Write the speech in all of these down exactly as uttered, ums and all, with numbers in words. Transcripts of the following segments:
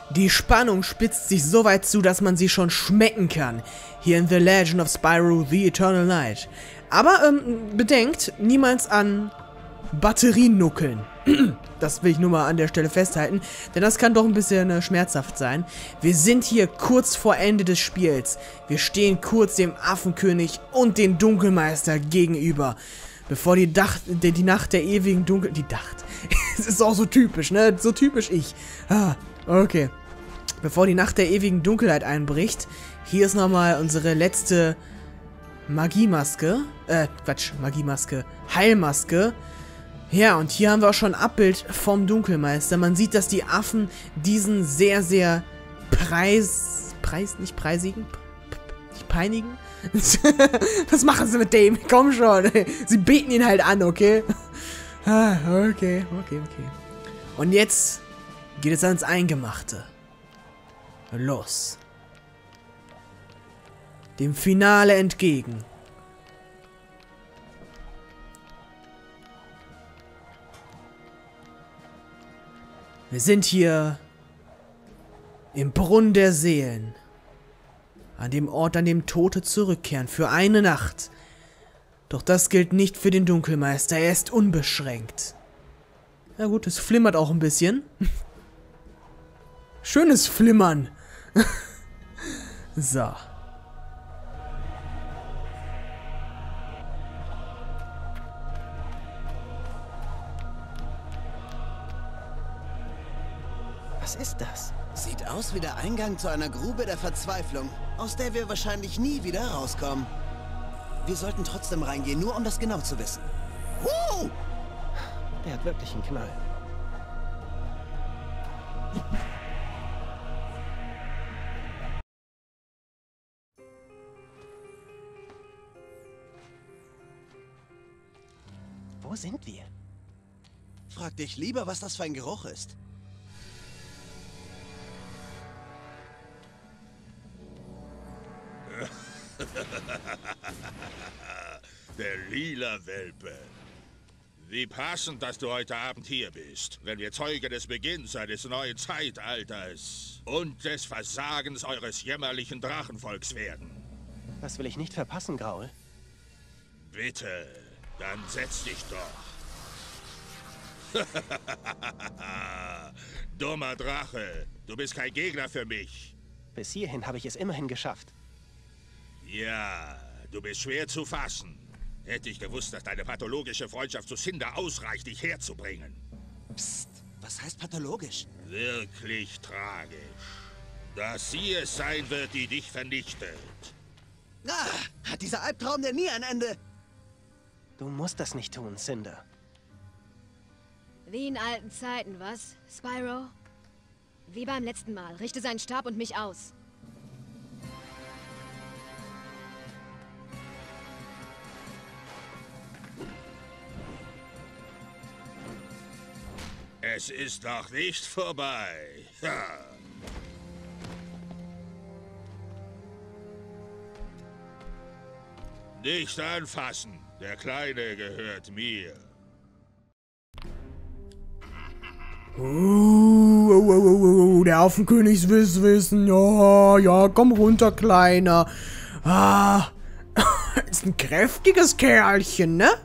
Die Spannung spitzt sich so weit zu, dass man sie schon schmecken kann. Hier in The Legend of Spyro The Eternal Night. Aber, ähm, bedenkt, niemals an Batterien nuckeln. Das will ich nur mal an der Stelle festhalten, denn das kann doch ein bisschen äh, schmerzhaft sein. Wir sind hier kurz vor Ende des Spiels. Wir stehen kurz dem Affenkönig und den Dunkelmeister gegenüber. Bevor die, Dach, die, die Nacht der ewigen Dunkel... Die Nacht. Es ist auch so typisch, ne? So typisch ich. Ah, okay. Bevor die Nacht der ewigen Dunkelheit einbricht, hier ist nochmal unsere letzte Magiemaske. Äh, Quatsch, Magiemaske. Heilmaske. Ja, und hier haben wir auch schon ein Abbild vom Dunkelmeister. Man sieht, dass die Affen diesen sehr, sehr preis... Preis... Nicht preisigen? Nicht peinigen? Was machen sie mit dem? Komm schon. Sie beten ihn halt an, okay? Ah, okay, okay, okay. Und jetzt geht es ans Eingemachte. Los. Dem Finale entgegen. Wir sind hier im Brunnen der Seelen. An dem Ort, an dem Tote zurückkehren, für eine Nacht. Doch das gilt nicht für den Dunkelmeister, er ist unbeschränkt. Na gut, es flimmert auch ein bisschen. Schönes Flimmern. So. Was ist das? Sieht aus wie der Eingang zu einer Grube der Verzweiflung, aus der wir wahrscheinlich nie wieder rauskommen. Wir sollten trotzdem reingehen, nur um das genau zu wissen. Wow! Der hat wirklich einen Knall. Wo sind wir? Frag dich lieber, was das für ein Geruch ist. Der lila Welpe. Wie passend, dass du heute Abend hier bist, wenn wir Zeuge des Beginns eines neuen Zeitalters und des Versagens eures jämmerlichen Drachenvolks werden. Das will ich nicht verpassen, Graul. Bitte, dann setz dich doch. Dummer Drache, du bist kein Gegner für mich. Bis hierhin habe ich es immerhin geschafft. Ja, du bist schwer zu fassen. Hätte ich gewusst, dass deine pathologische Freundschaft zu Cinder ausreicht, dich herzubringen. Psst, was heißt pathologisch? Wirklich tragisch. Dass sie es sein wird, die dich vernichtet. Ah, hat dieser Albtraum denn nie ein Ende? Du musst das nicht tun, Cinder. Wie in alten Zeiten, was, Spyro? Wie beim letzten Mal. Richte seinen Stab und mich aus. Es ist noch nicht vorbei. Ja. Nicht anfassen. Der Kleine gehört mir. Uh, uh, uh, uh, uh, der Affenkönig will's wissen. Ja, ja, komm runter, Kleiner. Ah, ist ein kräftiges Kerlchen, ne?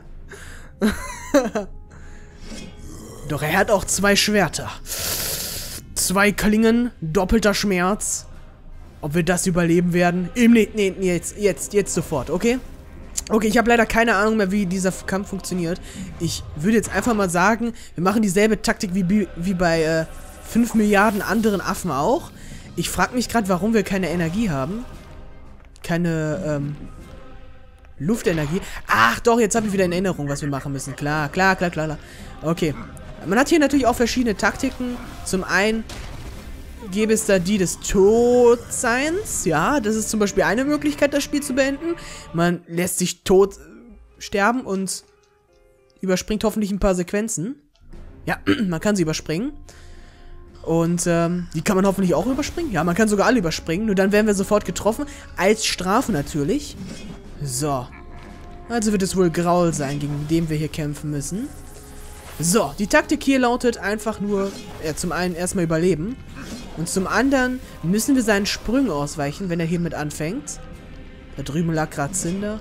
Doch er hat auch zwei Schwerter. Zwei Klingen, doppelter Schmerz. Ob wir das überleben werden? Nee, nee, nee, jetzt, jetzt, jetzt sofort, okay? Okay, ich habe leider keine Ahnung mehr, wie dieser Kampf funktioniert. Ich würde jetzt einfach mal sagen, wir machen dieselbe Taktik wie, wie bei äh, fünf Milliarden anderen Affen auch. Ich frage mich gerade, warum wir keine Energie haben. Keine, ähm... Luftenergie. Ach doch, jetzt habe ich wieder in Erinnerung, was wir machen müssen. Klar, klar, klar, klar, klar. Okay. Man hat hier natürlich auch verschiedene Taktiken. Zum einen gäbe es da die des Todseins. Ja, das ist zum Beispiel eine Möglichkeit, das Spiel zu beenden. Man lässt sich tot sterben und überspringt hoffentlich ein paar Sequenzen. Ja, man kann sie überspringen. Und ähm, die kann man hoffentlich auch überspringen. Ja, man kann sogar alle überspringen. Nur dann werden wir sofort getroffen. Als Strafe natürlich. So. Also wird es wohl Graul sein, gegen den wir hier kämpfen müssen. So, die Taktik hier lautet einfach nur, ja, zum einen erstmal überleben. Und zum anderen müssen wir seinen Sprüngen ausweichen, wenn er hiermit anfängt. Da drüben lag gerade Cinder.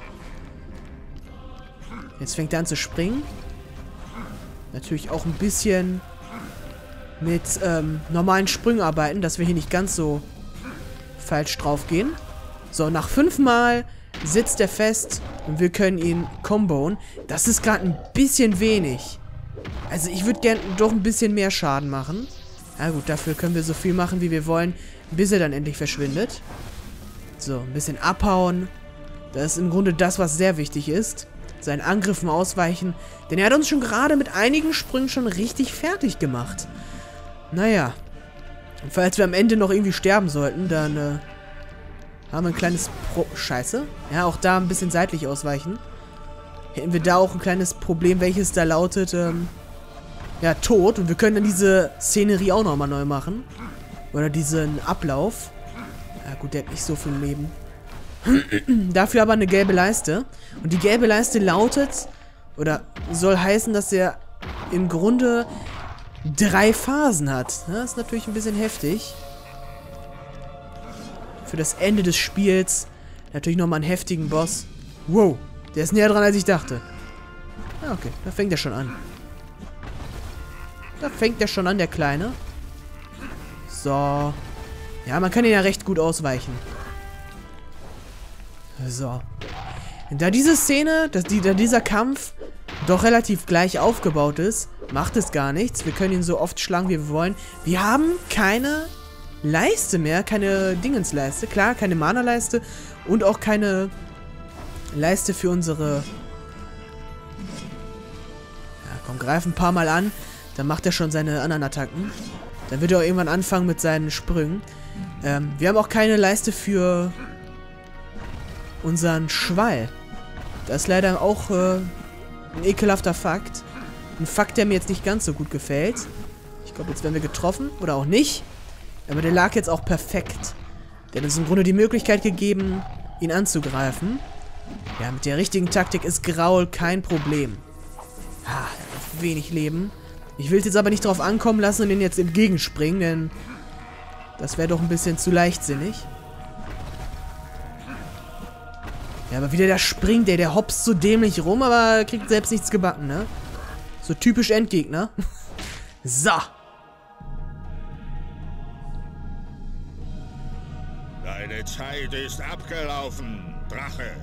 Jetzt fängt er an zu springen. Natürlich auch ein bisschen mit ähm, normalen Sprüngen arbeiten, dass wir hier nicht ganz so falsch drauf gehen. So, nach fünfmal sitzt er fest und wir können ihn comboen. Das ist gerade ein bisschen wenig. Also ich würde gerne doch ein bisschen mehr Schaden machen. Na gut, dafür können wir so viel machen, wie wir wollen, bis er dann endlich verschwindet. So, ein bisschen abhauen. Das ist im Grunde das, was sehr wichtig ist. Seinen Angriffen ausweichen. Denn er hat uns schon gerade mit einigen Sprüngen schon richtig fertig gemacht. Naja. Und falls wir am Ende noch irgendwie sterben sollten, dann äh, haben wir ein kleines Pro... Scheiße. Ja, auch da ein bisschen seitlich ausweichen. Hätten wir da auch ein kleines Problem, welches da lautet, ähm, ja, Tod. Und wir können dann diese Szenerie auch nochmal neu machen. Oder diesen Ablauf. Ja gut, der hat nicht so viel Leben. Dafür aber eine gelbe Leiste. Und die gelbe Leiste lautet, oder soll heißen, dass er im Grunde drei Phasen hat. Das ist natürlich ein bisschen heftig. Für das Ende des Spiels natürlich nochmal einen heftigen Boss. Wow, der ist näher dran, als ich dachte. Ja, okay, da fängt er schon an. Da fängt er schon an, der Kleine. So. Ja, man kann ihn ja recht gut ausweichen. So. Da diese Szene, dass die, da dieser Kampf doch relativ gleich aufgebaut ist, macht es gar nichts. Wir können ihn so oft schlagen, wie wir wollen. Wir haben keine Leiste mehr, keine Dingensleiste. Klar, keine Mana-Leiste und auch keine Leiste für unsere... Ja, komm, greif ein paar Mal an. Dann macht er schon seine anderen Attacken. Dann wird er auch irgendwann anfangen mit seinen Sprüngen. Ähm, wir haben auch keine Leiste für unseren Schwall. Das ist leider auch äh, ein ekelhafter Fakt. Ein Fakt, der mir jetzt nicht ganz so gut gefällt. Ich glaube, jetzt werden wir getroffen. Oder auch nicht. Aber der lag jetzt auch perfekt. Der hat uns im Grunde die Möglichkeit gegeben, ihn anzugreifen. Ja, mit der richtigen Taktik ist Graul kein Problem. Ha, er hat wenig Leben. Ich will es jetzt aber nicht drauf ankommen lassen und ihn jetzt entgegenspringen, denn das wäre doch ein bisschen zu leichtsinnig. Ja, aber wie der da springt, der, der hopst so dämlich rum, aber kriegt selbst nichts gebacken, ne? So typisch Endgegner. So. Deine Zeit ist abgelaufen, Drache.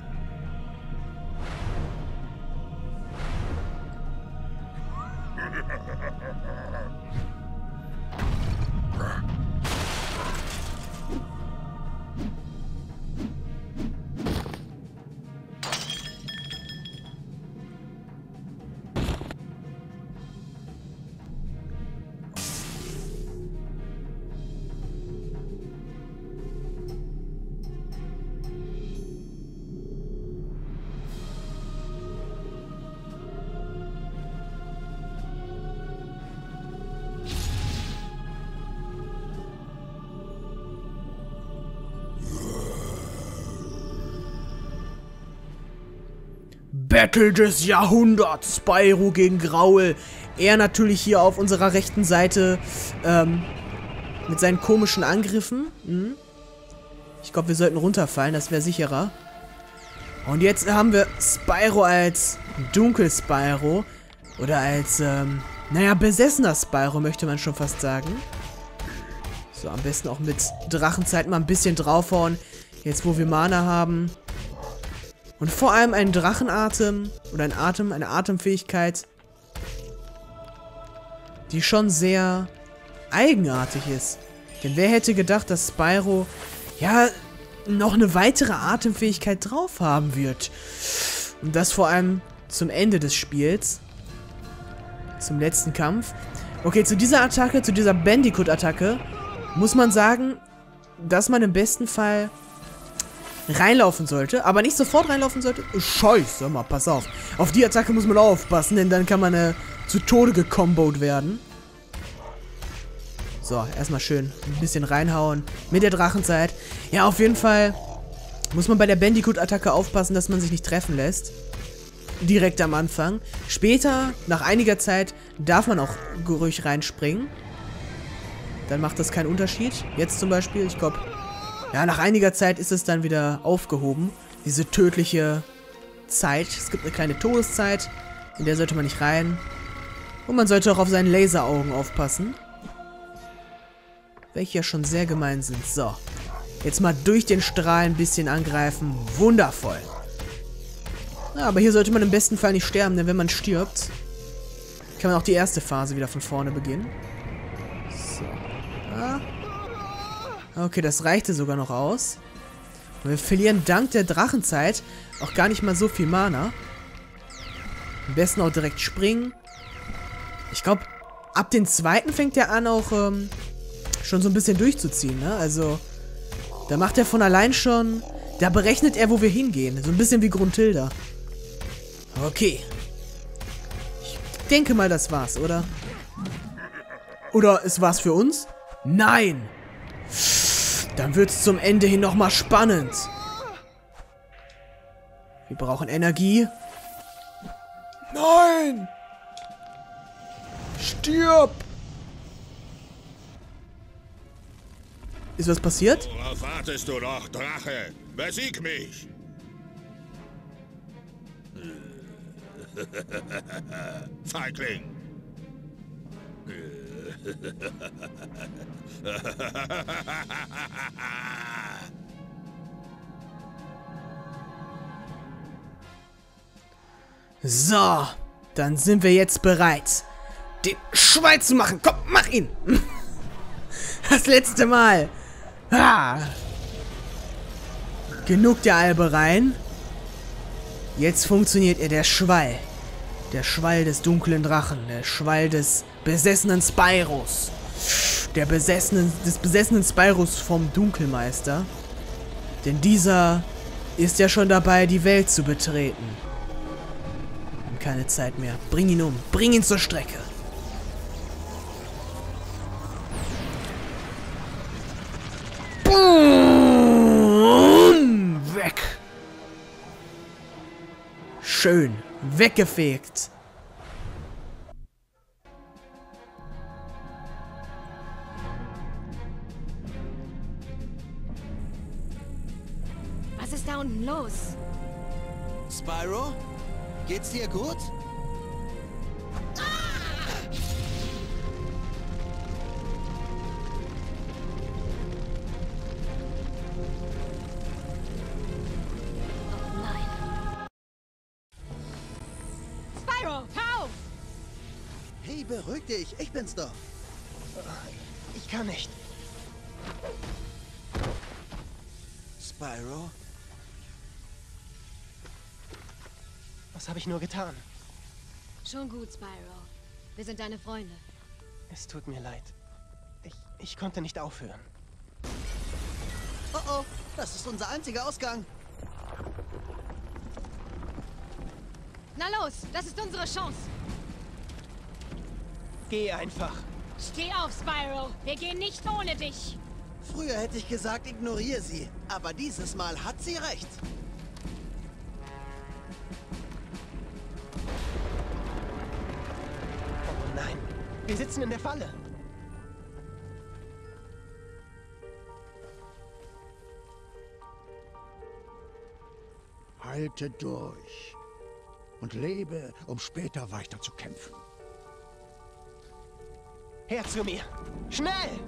Battle des Jahrhunderts. Spyro gegen Graul. Er natürlich hier auf unserer rechten Seite ähm, mit seinen komischen Angriffen. Hm. Ich glaube, wir sollten runterfallen, das wäre sicherer. Und jetzt haben wir Spyro als Dunkel-Spyro. Oder als, ähm, naja, besessener Spyro, möchte man schon fast sagen. So, am besten auch mit Drachenzeit mal ein bisschen draufhauen. Jetzt, wo wir Mana haben. Und vor allem einen Drachenatem oder ein Atem, eine Atemfähigkeit, die schon sehr eigenartig ist. Denn wer hätte gedacht, dass Spyro, ja, noch eine weitere Atemfähigkeit drauf haben wird. Und das vor allem zum Ende des Spiels. Zum letzten Kampf. Okay, zu dieser Attacke, zu dieser Bandicoot-Attacke, muss man sagen, dass man im besten Fall reinlaufen sollte, aber nicht sofort reinlaufen sollte. Scheiße, mal, pass auf. Auf die Attacke muss man aufpassen, denn dann kann man äh, zu Tode gekombot werden. So, erstmal schön ein bisschen reinhauen mit der Drachenzeit. Ja, auf jeden Fall muss man bei der Bandicoot-Attacke aufpassen, dass man sich nicht treffen lässt. Direkt am Anfang. Später, nach einiger Zeit, darf man auch ruhig reinspringen. dann macht das keinen Unterschied. Jetzt zum Beispiel, ich glaube, ja, nach einiger Zeit ist es dann wieder aufgehoben. Diese tödliche Zeit. Es gibt eine kleine Todeszeit, in der sollte man nicht rein. Und man sollte auch auf seinen Laseraugen aufpassen. Welche ja schon sehr gemein sind. So. Jetzt mal durch den Strahl ein bisschen angreifen. Wundervoll. Ja, aber hier sollte man im besten Fall nicht sterben, denn wenn man stirbt, kann man auch die erste Phase wieder von vorne beginnen. So. Ah. Okay, das reichte sogar noch aus. Und wir verlieren dank der Drachenzeit auch gar nicht mal so viel Mana. Am besten auch direkt springen. Ich glaube, ab dem zweiten fängt er an auch ähm, schon so ein bisschen durchzuziehen, ne? Also, da macht er von allein schon... Da berechnet er, wo wir hingehen. So ein bisschen wie Gruntilda. Okay. Ich denke mal, das war's, oder? Oder es war's für uns? Nein! Dann wird's zum Ende hin nochmal spannend. Wir brauchen Energie. Nein! Stirb! Ist was passiert? Worauf wartest du noch, Drache? Besieg mich! Feigling! So, dann sind wir jetzt bereit, den Schwein zu machen. Komm, mach ihn! Das letzte Mal. Ah. Genug der Albereien. Jetzt funktioniert er, der Schwall. Der Schwall des dunklen Drachen. Der Schwall des besessenen Spyros. Der besessenen, des besessenen Spyros vom Dunkelmeister. Denn dieser ist ja schon dabei, die Welt zu betreten. Und keine Zeit mehr. Bring ihn um. Bring ihn zur Strecke. Boom! Weg. Schön. Weggefegt. Was ist da unten los? Spyro? Geht's dir gut? Hey, beruhig dich. Ich bin's doch. Ich kann nicht. Spyro? Was habe ich nur getan? Schon gut, Spyro. Wir sind deine Freunde. Es tut mir leid. Ich, ich konnte nicht aufhören. Oh oh, das ist unser einziger Ausgang. Na los, das ist unsere Chance. Geh einfach. Steh auf, Spyro. Wir gehen nicht ohne dich. Früher hätte ich gesagt, ignoriere sie. Aber dieses Mal hat sie recht. Oh nein, wir sitzen in der Falle. Halte durch und lebe, um später weiter zu kämpfen. Her zu mir. Schnell!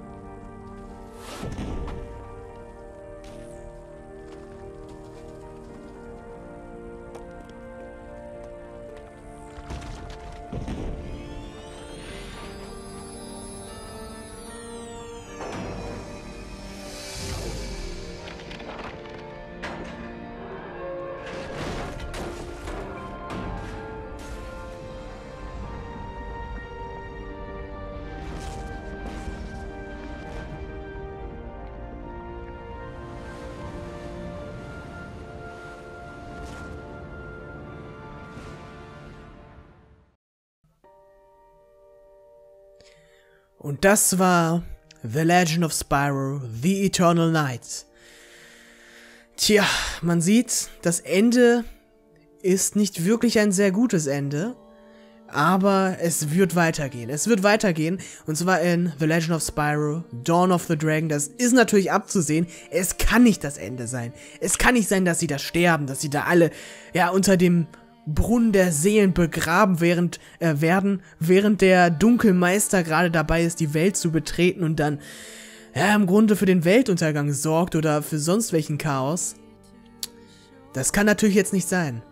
Und das war The Legend of Spyro, The Eternal Night. Tja, man sieht, das Ende ist nicht wirklich ein sehr gutes Ende. Aber es wird weitergehen. Es wird weitergehen. Und zwar in The Legend of Spyro, Dawn of the Dragon. Das ist natürlich abzusehen. Es kann nicht das Ende sein. Es kann nicht sein, dass sie da sterben, dass sie da alle, ja, unter dem Brunnen der Seelen begraben während, äh, werden, während der Dunkelmeister gerade dabei ist, die Welt zu betreten und dann, ja, im Grunde für den Weltuntergang sorgt oder für sonst welchen Chaos. Das kann natürlich jetzt nicht sein.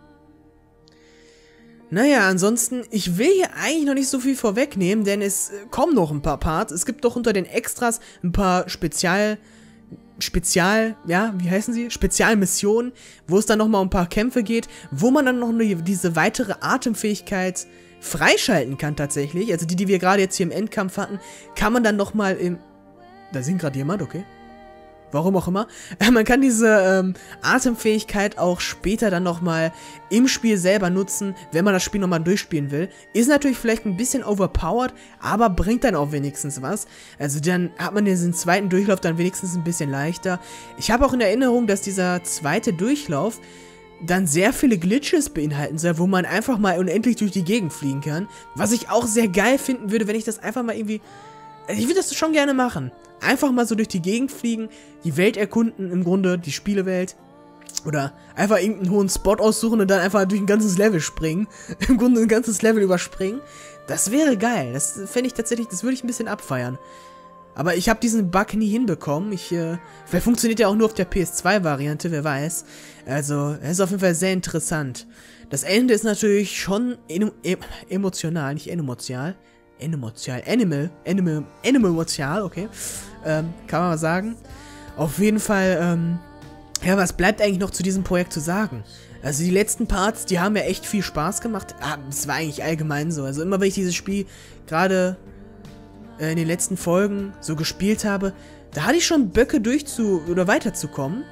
Naja, ansonsten, ich will hier eigentlich noch nicht so viel vorwegnehmen, denn es kommen noch ein paar Parts. Es gibt doch unter den Extras ein paar Spezial, Spezial, ja, wie heißen sie? Spezialmissionen, wo es dann nochmal um ein paar Kämpfe geht, wo man dann noch eine, diese weitere Atemfähigkeit freischalten kann tatsächlich. Also die, die wir gerade jetzt hier im Endkampf hatten, kann man dann nochmal im... Da singt gerade jemand, okay. Warum auch immer. Man kann diese ähm, Atemfähigkeit auch später dann nochmal im Spiel selber nutzen, wenn man das Spiel nochmal durchspielen will. Ist natürlich vielleicht ein bisschen overpowered, aber bringt dann auch wenigstens was. Also dann hat man diesen zweiten Durchlauf dann wenigstens ein bisschen leichter. Ich habe auch in Erinnerung, dass dieser zweite Durchlauf dann sehr viele Glitches beinhalten soll, wo man einfach mal unendlich durch die Gegend fliegen kann. Was ich auch sehr geil finden würde, wenn ich das einfach mal irgendwie... Ich würde das schon gerne machen. Einfach mal so durch die Gegend fliegen, die Welt erkunden, im Grunde die Spielewelt. Oder einfach irgendeinen hohen Spot aussuchen und dann einfach durch ein ganzes Level springen. Im Grunde ein ganzes Level überspringen. Das wäre geil. Das fände ich tatsächlich, das würde ich ein bisschen abfeiern. Aber ich habe diesen Bug nie hinbekommen. Ich, äh, vielleicht funktioniert ja auch nur auf der P S zwei Variante, wer weiß. Also, es ist auf jeden Fall sehr interessant. Das Ende ist natürlich schon emo emotional, nicht emotional. Emotional, Animal, Animal, Animal emotional, okay, ähm, kann man mal sagen. Auf jeden Fall, ähm, ja, was bleibt eigentlich noch zu diesem Projekt zu sagen? Also die letzten Parts, die haben mir echt viel Spaß gemacht. Ah, das war eigentlich allgemein so. Also immer, wenn ich dieses Spiel gerade äh, in den letzten Folgen so gespielt habe, da hatte ich schon Böcke durchzu- oder weiterzukommen.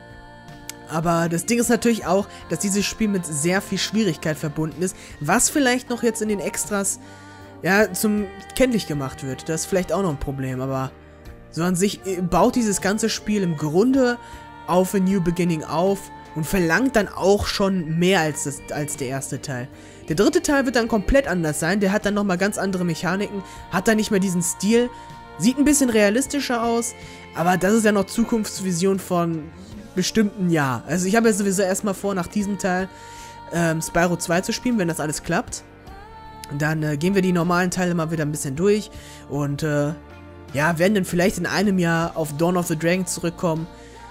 Aber das Ding ist natürlich auch, dass dieses Spiel mit sehr viel Schwierigkeit verbunden ist, was vielleicht noch jetzt in den Extras ja, zum kenntlich gemacht wird. Das ist vielleicht auch noch ein Problem, aber so an sich baut dieses ganze Spiel im Grunde auf A New Beginning auf und verlangt dann auch schon mehr als, das, als der erste Teil. Der dritte Teil wird dann komplett anders sein, der hat dann nochmal ganz andere Mechaniken, hat dann nicht mehr diesen Stil, sieht ein bisschen realistischer aus, aber das ist ja noch Zukunftsvision von bestimmten Jahr. Also ich habe ja sowieso erstmal vor, nach diesem Teil ähm, Spyro zwei zu spielen, wenn das alles klappt. Dann äh, gehen wir die normalen Teile mal wieder ein bisschen durch und äh, ja, werden dann vielleicht in einem Jahr auf Dawn of the Dragon zurückkommen.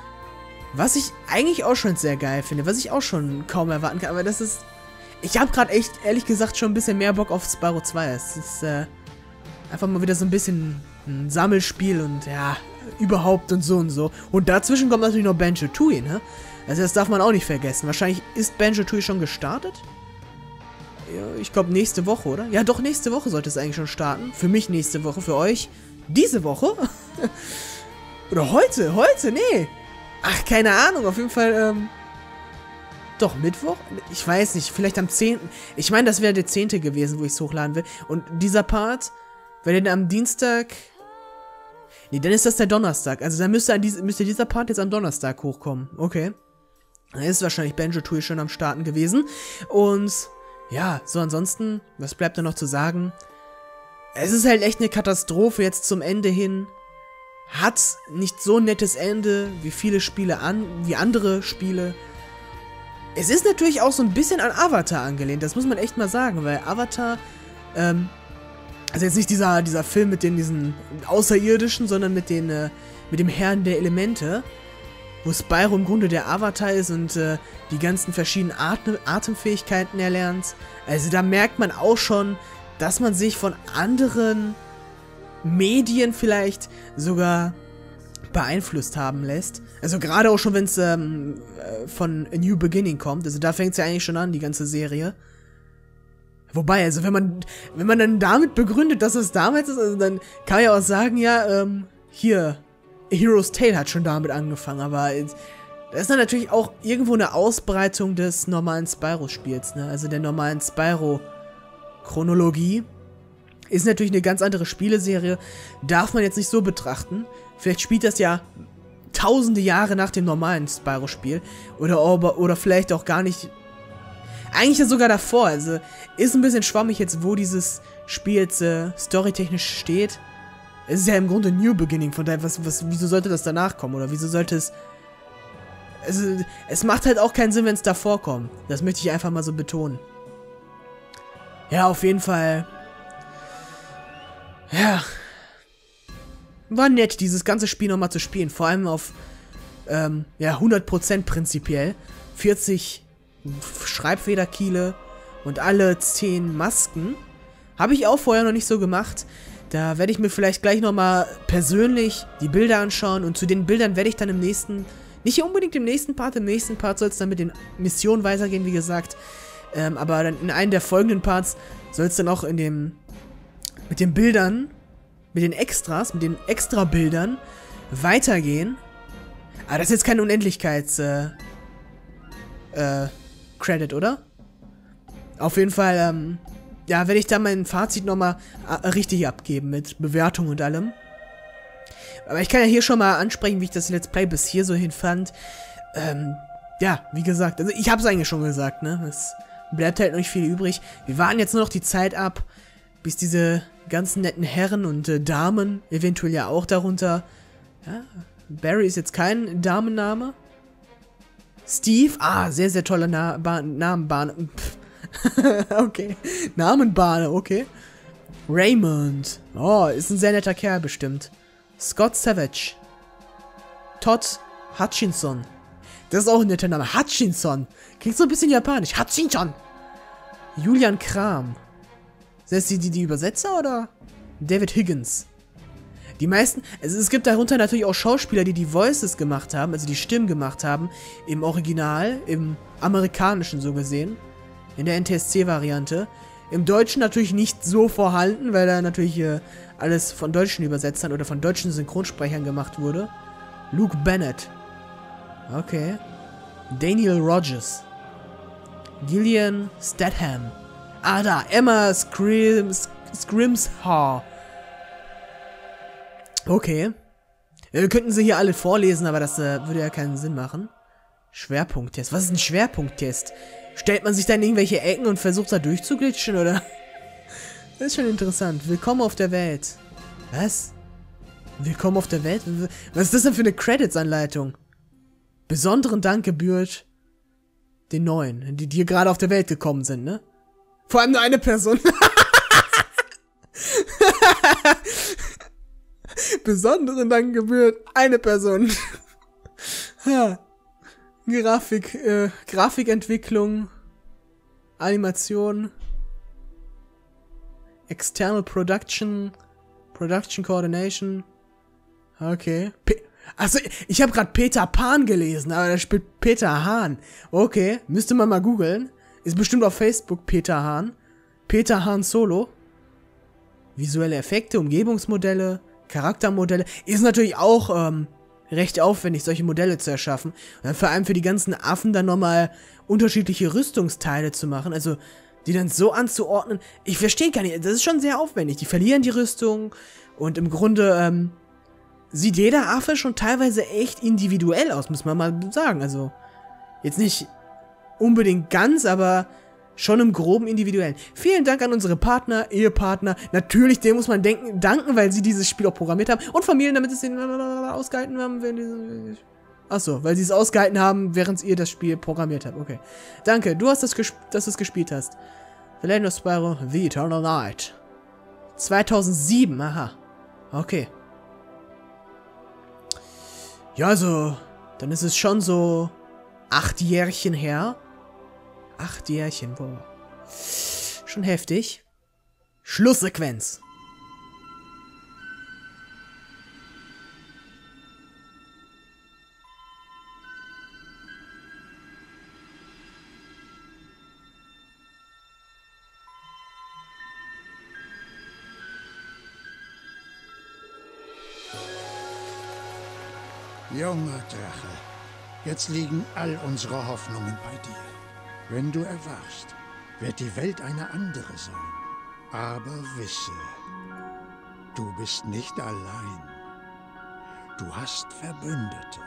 Was ich eigentlich auch schon sehr geil finde, was ich auch schon kaum erwarten kann, aber das ist... Ich habe gerade echt, ehrlich gesagt, schon ein bisschen mehr Bock auf Spyro zwei. Es ist äh, einfach mal wieder so ein bisschen ein Sammelspiel und ja, überhaupt und so und so. Und dazwischen kommt natürlich noch Banjo-Tooie, ne? Also das darf man auch nicht vergessen. Wahrscheinlich ist Banjo-Tooie schon gestartet. Ja, ich glaube nächste Woche, oder? Ja, doch, nächste Woche sollte es eigentlich schon starten. Für mich nächste Woche, für euch diese Woche. Oder heute, heute, nee. Ach, keine Ahnung, auf jeden Fall, ähm... Doch, Mittwoch? Ich weiß nicht, vielleicht am zehnten Ich meine, das wäre der zehnte gewesen, wo ich es hochladen will. Und dieser Part, wenn dann am Dienstag... Nee, dann ist das der Donnerstag. Also dann müsste, an dies, müsste dieser Part jetzt am Donnerstag hochkommen. Okay. Dann ist wahrscheinlich Banjo-Tooie schon am Starten gewesen. Und... Ja, so ansonsten, was bleibt da noch zu sagen? Es ist halt echt eine Katastrophe jetzt zum Ende hin. Hat nicht so ein nettes Ende wie viele Spiele an, wie andere Spiele. Es ist natürlich auch so ein bisschen an Avatar angelehnt, das muss man echt mal sagen, weil Avatar, ähm, also jetzt nicht dieser, dieser Film mit den, diesen Außerirdischen, sondern mit den, äh, mit dem Herrn der Elemente, wo Spyro im Grunde der Avatar ist und äh, die ganzen verschiedenen Atem Atemfähigkeiten erlernt. Also da merkt man auch schon, dass man sich von anderen Medien vielleicht sogar beeinflusst haben lässt. Also gerade auch schon, wenn es ähm, von A New Beginning kommt. Also da fängt es ja eigentlich schon an, die ganze Serie. Wobei, also wenn man wenn man dann damit begründet, dass es damals ist, also dann kann man ja auch sagen, ja, ähm, hier... A Hero's Tale hat schon damit angefangen, aber das ist dann natürlich auch irgendwo eine Ausbreitung des normalen Spyro-Spiels, ne? Also der normalen Spyro-Chronologie. Ist natürlich eine ganz andere Spieleserie, darf man jetzt nicht so betrachten. Vielleicht spielt das ja tausende Jahre nach dem normalen Spyro-Spiel oder, oder vielleicht auch gar nicht... eigentlich ja sogar davor. Also ist ein bisschen schwammig jetzt, wo dieses Spiel jetzt äh, storytechnisch steht. Es ist ja im Grunde New Beginning, von daher, was, was, wieso sollte das danach kommen? Oder wieso sollte es... Es, es macht halt auch keinen Sinn, wenn es davor kommt. Das möchte ich einfach mal so betonen. Ja, auf jeden Fall... Ja... War nett, dieses ganze Spiel nochmal zu spielen. Vor allem auf... Ähm, ja, hundert Prozent prinzipiell. vierzig Schreibfederkiele und alle zehn Masken. Habe ich auch vorher noch nicht so gemacht. Da werde ich mir vielleicht gleich nochmal persönlich die Bilder anschauen. Und zu den Bildern werde ich dann im nächsten... Nicht unbedingt im nächsten Part. Im nächsten Part soll es dann mit den Missionen weitergehen, wie gesagt. Ähm, aber dann in einem der folgenden Parts soll es dann auch in dem... Mit den Bildern... Mit den Extras, mit den Extra-Bildern weitergehen. Aber das ist jetzt kein Unendlichkeits... Äh, äh, Credit, oder? Auf jeden Fall, ähm... ja, werde ich da mein Fazit nochmal äh, richtig abgeben mit Bewertung und allem. Aber ich kann ja hier schon mal ansprechen, wie ich das Let's Play bis hier so hinfand. Ähm, ja, wie gesagt, also ich habe es eigentlich schon gesagt, ne? Es bleibt halt noch nicht viel übrig. Wir warten jetzt nur noch die Zeit ab, bis diese ganzen netten Herren und äh, Damen, eventuell ja auch darunter. Ja, Barry ist jetzt kein Damenname. Steve, ah, sehr, sehr toller Na ba Namenbahn. Okay, Namenbahn, okay. Raymond, oh, ist ein sehr netter Kerl bestimmt. Scott Savage. Todd Hutchinson. Das ist auch ein netter Name. Hutchinson. Klingt so ein bisschen japanisch. Hutchinson. Julian Kram. Sind das die, die, die Übersetzer oder? David Higgins. Die meisten, also es gibt darunter natürlich auch Schauspieler, die die Voices gemacht haben, also die Stimmen gemacht haben, im Original, im amerikanischen so gesehen, in der N T S C-Variante. Im Deutschen natürlich nicht so vorhanden, weil da natürlich äh, alles von deutschen Übersetzern oder von deutschen Synchronsprechern gemacht wurde. Luke Bennett. Okay. Daniel Rogers. Gillian Statham. Ah, da. Emma Scrims, Scrimshaw. Okay. Wir könnten sie hier alle vorlesen, aber das äh, würde ja keinen Sinn machen. Schwerpunkttest. Was ist ein Schwerpunkttest? Stellt man sich da in irgendwelche Ecken und versucht da durchzuglitschen, oder? Das ist schon interessant. Willkommen auf der Welt. Was? Willkommen auf der Welt? Was ist das denn für eine Credits-Anleitung? Besonderen Dank gebührt den Neuen, die, die hier gerade auf der Welt gekommen sind, ne? Vor allem nur eine Person. Besonderen Dank gebührt eine Person. Ja. Grafik, äh, Grafikentwicklung, Animation, External Production, Production Coordination. Okay. Pe Achso, ich habe gerade Peter Pan gelesen, aber da spielt Peter Hahn. Okay, müsste man mal googeln. Ist bestimmt auf Facebook Peter Hahn. Peter Hahn Solo. Visuelle Effekte, Umgebungsmodelle, Charaktermodelle. Ist natürlich auch, ähm, recht aufwendig, solche Modelle zu erschaffen. Und dann vor allem für die ganzen Affen dann nochmal unterschiedliche Rüstungsteile zu machen. Also, die dann so anzuordnen. Ich verstehe gar nicht, das ist schon sehr aufwendig. Die verlieren die Rüstung und im Grunde, ähm, sieht jeder Affe schon teilweise echt individuell aus, muss man mal sagen. Also, jetzt nicht unbedingt ganz, aber schon im Groben individuell. Vielen Dank an unsere Partner, Ehepartner. Natürlich, denen muss man denken, danken, weil sie dieses Spiel auch programmiert haben. Und Familien, damit es den ausgehalten haben. Wenn die, achso, weil sie es ausgehalten haben, während ihr das Spiel programmiert habt. Okay. Danke, du hast das, dass du es gespielt hast. The Legend of Spyro, The Eternal Night. zweitausendsieben, aha. Okay. Ja, also, dann ist es schon so acht Jährchen her. Acht Jährchen, boah. Schon heftig. Schlusssequenz. Junger Drache, jetzt liegen all unsere Hoffnungen bei dir. Wenn du erwachst, wird die Welt eine andere sein. Aber wisse, du bist nicht allein. Du hast Verbündete.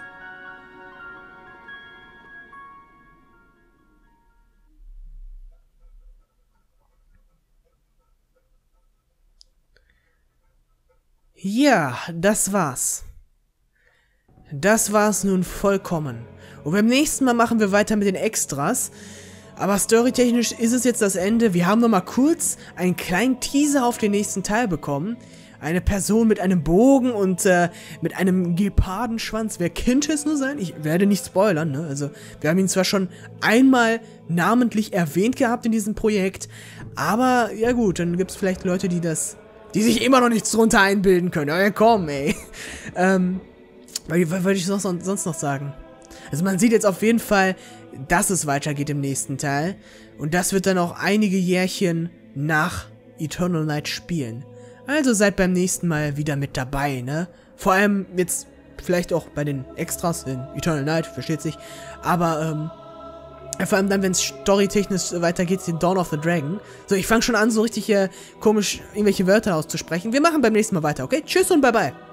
Ja, das war's. Das war's nun vollkommen. Und beim nächsten Mal machen wir weiter mit den Extras. Aber storytechnisch ist es jetzt das Ende. Wir haben nochmal kurz einen kleinen Teaser auf den nächsten Teil bekommen. Eine Person mit einem Bogen und äh, mit einem Gepardenschwanz. Wer könnte es nur sein? Ich werde nicht spoilern, ne? Also, wir haben ihn zwar schon einmal namentlich erwähnt gehabt in diesem Projekt, aber, ja gut, dann gibt es vielleicht Leute, die das, die sich immer noch nichts drunter einbilden können. Aber ja, komm, ey. ähm, was wollte ich sonst, sonst noch sagen? Also, man sieht jetzt auf jeden Fall, dass es weitergeht im nächsten Teil. Und das wird dann auch einige Jährchen nach Eternal Night spielen. Also seid beim nächsten Mal wieder mit dabei, ne? Vor allem jetzt vielleicht auch bei den Extras in Eternal Night, versteht sich. Aber, ähm, vor allem dann, wenn es storytechnisch weitergeht, in Dawn of the Dragon. So, ich fange schon an, so richtig äh, komisch irgendwelche Wörter auszusprechen. Wir machen beim nächsten Mal weiter, okay? Tschüss und bye bye.